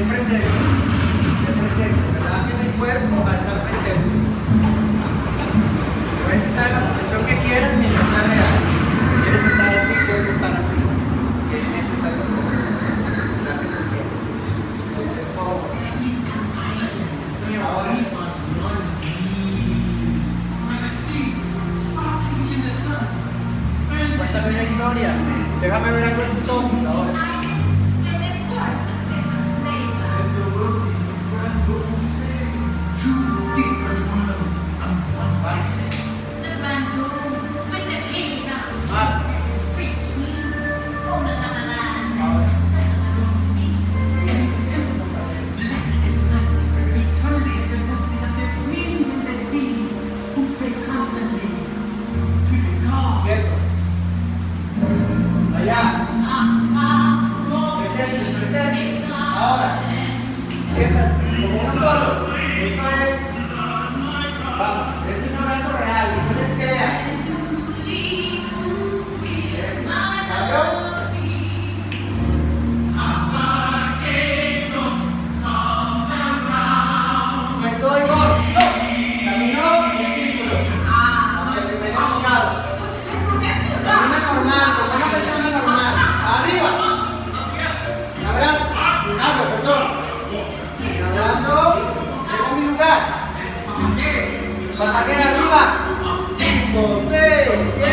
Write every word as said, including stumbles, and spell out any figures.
presentes. Estén presentes. Relajen el cuerpo a estar presentes. Puedes estar en la posición que quieras mientras sea real. Si quieres estar así, puedes estar así. Si en ese estás en poco. Relajen el cuerpo. Estés cómodo. Ahora. Cuéntame una historia. Déjame ver algo en tus ojos ahora. Papaguea arriba. cinco, seis, siete.